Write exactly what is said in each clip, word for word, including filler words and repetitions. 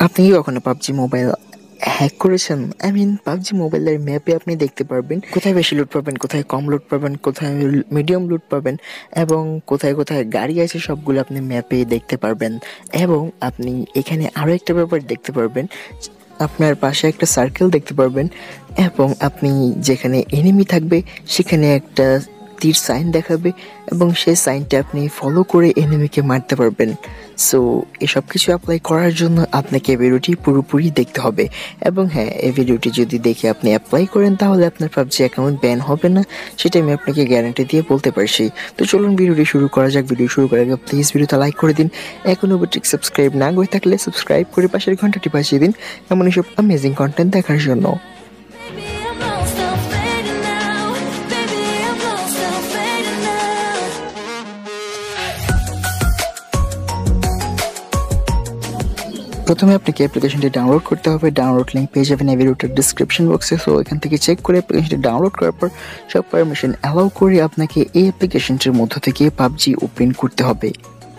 আপনি কি কখনো পাবজি মোবাইল হ্যাক করেছেন? আই মিন পাবজি মোবাইলের ম্যাপে আপনি দেখতে পারবেন কোথায় বেশি লুট পাবেন, কোথায় কম লুট পাবেন, কোথায় মিডিয়াম লুট পাবেন এবং কোথায় কোথায় গাড়ি আছে সবগুলো আপনি ম্যাপে দেখতে পারবেন। এবং আপনি এখানে আরও একটা ব্যাপার দেখতে পারবেন, আপনার পাশে একটা সার্কেল দেখতে পারবেন এবং আপনি যেখানে এনিমি থাকবে সেখানে একটা তীর সাইন দেখাবে এবং সেই সাইনটা আপনি ফলো করে এনিমিকে মারতে পারবেন। সো এসব কিছু অ্যাপ্লাই করার জন্য আপনাকে ভিডিওটি পুরোপুরি দেখতে হবে এবং হ্যাঁ, এই ভিডিওটি যদি দেখে আপনি অ্যাপ্লাই করেন তাহলে আপনার পাবজি অ্যাকাউন্ট ব্যান হবে না, সেটা আমি আপনাকে গ্যারান্টি দিয়ে বলতে পারছি। তো চলুন ভিডিওটি শুরু করা যাক। ভিডিও শুরু করার আগে প্লিজ ভিডিওটা লাইক করে দিন। এখনও অবধি সাবস্ক্রাইব না করে থাকলে সাবস্ক্রাইব করে পাশের ঘন্টাটি বাজিয়ে দিন এমন এসব অ্যামেজিং কন্টেন্ট দেখার জন্য। প্রথমে আপনাকে অ্যাপ্লিকেশনটি ডাউনলোড করতে হবে। ডাউনলোড লিঙ্ক পেয়ে যাবেন এই ভিডিওটার ডিসক্রিপশন বক্সে। সো এখান থেকে চেক করে অ্যাপ্লিকেশনটি ডাউনলোড করার পর সব পারমিশন অ্যালাউ করে আপনাকে এই অ্যাপ্লিকেশনটির মধ্য থেকে পাবজি ওপেন করতে হবে।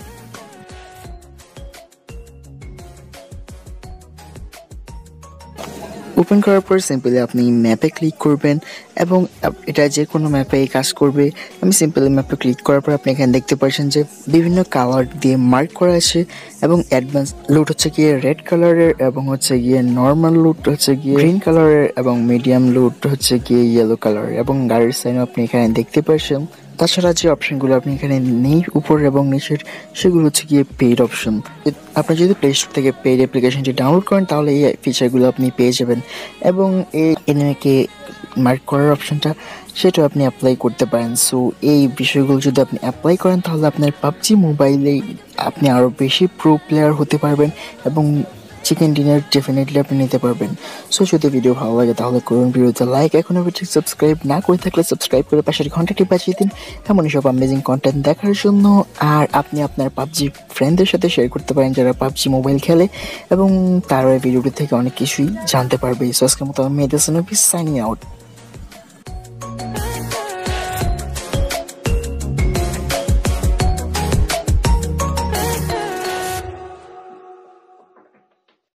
ওপেন করার পর সিম্পলি আপনি ম্যাপে ক্লিক করবেন এবং এটা যে কোনো ম্যাপে কাজ করবে। আমি সিম্পলি ম্যাপে ক্লিক করার পর আপনি এখানে দেখতে পাচ্ছেন যে বিভিন্ন কালার দিয়ে মার্ক করা আছে এবং অ্যাডভান্স লুট হচ্ছে গিয়ে রেড কালারের এবং হচ্ছে গিয়ে নর্মাল লুট হচ্ছে গিয়ে গ্রিন কালারের এবং মিডিয়াম লুট হচ্ছে গিয়ে ইয়েলো কালার এবং গাড়ির সাইনও আপনি এখানে দেখতে পাচ্ছেন। তাছাড়া যে অপশনগুলো আপনি এখানে নেই উপর এবং নিচের, সেগুলো হচ্ছে গিয়ে পেইড অপশন। আপনি যদি প্লে স্টোর থেকে পেইড অ্যাপ্লিকেশনটি ডাউনলোড করেন তাহলে এই ফিচারগুলো আপনি পেয়ে যাবেন এবং এই এনিমিকে মার্ক করার অপশনটা সেটাও আপনি অ্যাপ্লাই করতে পারেন। সো এই বিষয়গুলো যদি আপনি অ্যাপ্লাই করেন তাহলে আপনার পাবজি মোবাইলে আপনি আরও বেশি প্রো প্লেয়ার হতে পারবেন এবং চিকেন ডিনার ডেফিনেটলি আপনি নিতে পারবেন। সো যদি ভিডিও ভালো লাগে তাহলে করুন ভিডিওতে লাইক, এখনও ঠিক সাবস্ক্রাইব না করে থাকলে সাবস্ক্রাইব করে পাশের ঘন্টাটি বাজিয়ে দিন এমনই সব অ্যামেজিং কন্টেন্ট দেখার জন্য। আর আপনি আপনার পাবজি ফ্রেন্ডদের সাথে শেয়ার করতে পারেন যারা পাবজি মোবাইল খেলে এবং তারা এই ভিডিওটি থেকে অনেক কিছুই জানতে পারবে। সো আজকের মতো আমি মেহেদি হাসান সাইনিং আউট।